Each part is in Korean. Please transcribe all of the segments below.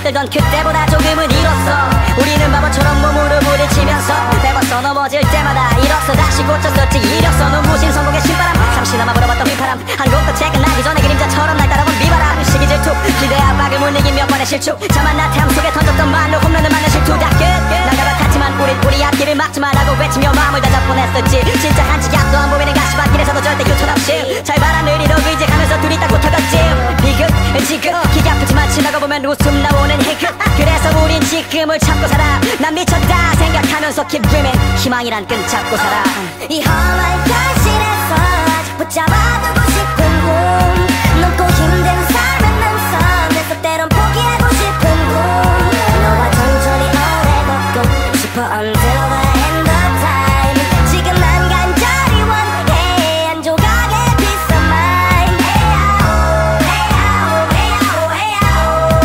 들던 그때보다 조금은 잃었어. 우리는 바보처럼 몸으로 부딪히면서 배웠어. 넘어질 때마다 잃었어. 다시 고쳤었지 이력서. 눈부신 성공의 신바람 잠시나마 불어봤던 휘파람. 한 곡도 체크나기 전에 그림자처럼 날 따라온 비바람. 시기 질투 기대 압박을 못 이긴 몇 번의 실축. 자만 나태함 속에 던졌던 말로 홈런을 맞는 실투 다 끝. 나가봐 같지만 우리 앞길을 막지 말라고 외치며 마음을 다잡 보냈었지. 진짜 한치 앞도 안 보이는 가시밭길에서도 절대 유턴 없이 잘 바라는 이로 의지하면서 둘이 딱 붙어갔지. 비극 지금 기가 아프지만 지나가 보면 웃음 나오는 희극. 그래서 우린 지금을 참고 살아. 난 미쳤다 생각하면서 keep dreaming. 희망이란 끈 잡고 살아. 이 험한 현실에서 아직 붙잡아두고 싶은 꿈. 넘고 힘든 삶은 능선에서 때론 포기하고 싶은 꿈. 너와 천천히 오래 걷고 싶어 until the end of time. 지금 난 간절히 원해 한 조각의 peace of mind. aeao aeao aeao aeao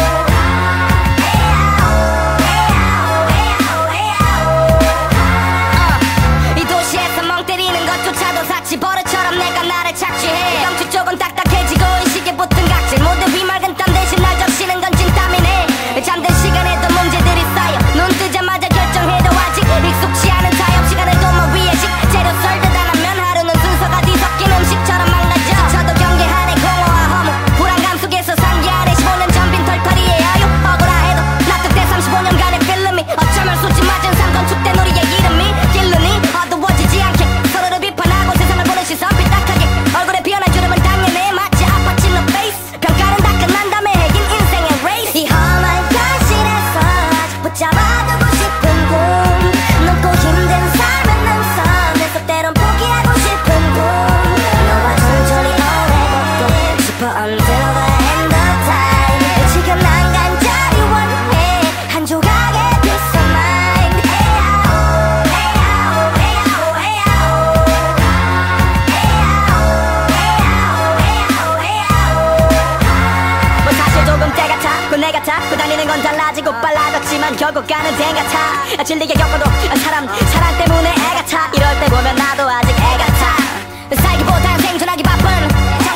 aeao aeao. 이 도시에서 멍 때리는 것조차도 사치 버릇처럼 내가 나를 착취해. 정치 쪽은 딱딱해지고 의식에 붙은 각질. 모두 비맑은 땀 대신 날 적시는 건 진땀이네. 잠든 시간에도 문제들이 쌓여 눈 뜨자마자 결정해도 아직 익숙치 않은 타협. 시간을 도마 위에 식재료 썰듯 안 하면 하루는 순서가 뒤섞인 음식처럼 망가져. 저도 경계하네 공허와 허무 불안감 속에서 상기하네. 15년 전 빈 털터리의 아유 억울하 해도 납득돼. 35년간의 필름이 어쩌면 수치 맞은 삶 건축된 우리의 이름이 길르니 어두워지지 않게 서로를 비판하고 세상을 보는 시선 삐딱하게. 얼굴에 피어난 주름은 당연해 마치 아파친 너 페이스. 평가는 다 끝난 다음에 해긴 인생의 레이스. 이 험한 현실에서 아직 붙잡아두고 싶은 꿈. 넘고 힘든 삶은 능선에서 때론 포기하고 싶은 꿈. 너와 천천히 오래 걷고 싶어 until the end of time. 지금 난 간절히 원해 한 조각의 peace of mind. aeao aeao aeao aeao aeao aeao. 뭐 사실 조금 때 같아 내 같아 그 다니는 건 달라지고 빨라졌지만 결국 가는 데 같아. 질리게 겪어도 사랑 때문에 애 같아. 이럴 때 보면 나도 아직 애 같아. 살기보단 생존하기 바쁜